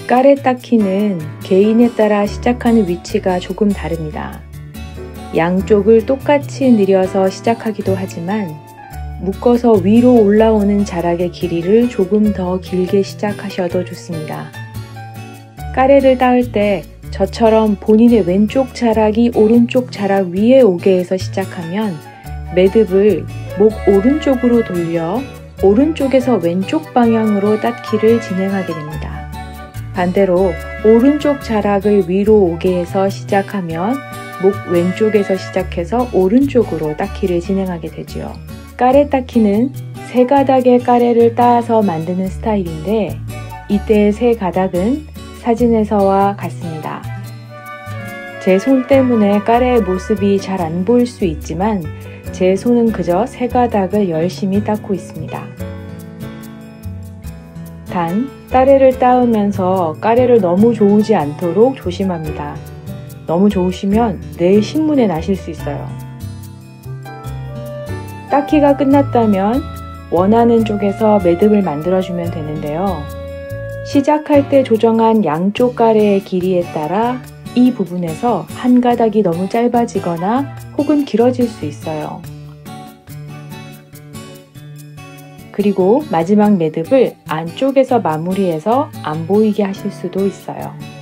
까레 닦기는 개인에 따라 시작하는 위치가 조금 다릅니다. 양쪽을 똑같이 늘여서 시작하기도 하지만 묶어서 위로 올라오는 자락의 길이를 조금 더 길게 시작하셔도 좋습니다. 까레를 닦을 때 저처럼 본인의 왼쪽 자락이 오른쪽 자락 위에 오게 해서 시작하면 매듭을 목 오른쪽으로 돌려 오른쪽에서 왼쪽 방향으로 닦기를 진행하게 됩니다. 반대로 오른쪽 자락을 위로 오게 해서 시작하면 목 왼쪽에서 시작해서 오른쪽으로 닦기를 진행하게 되지요. 까레 닦기는 세 가닥의 까레를 따서 만드는 스타일인데 이때의 세 가닥은 사진에서와 같습니다. 제 손 때문에 까레의 모습이 잘 안 보일 수 있지만 제 손은 그저 세 가닥을 열심히 닦고 있습니다. 단, 까레를 따으면서 까레를 너무 조우지 않도록 조심합니다. 너무 좋으시면 내일 신문에 나실 수 있어요. 닦기가 끝났다면 원하는 쪽에서 매듭을 만들어주면 되는데요. 시작할 때 조정한 양쪽 까레의 길이에 따라 이 부분에서 한 가닥이 너무 짧아지거나 혹은 길어질 수 있어요. 그리고 마지막 매듭을 안쪽에서 마무리해서 안 보이게 하실 수도 있어요.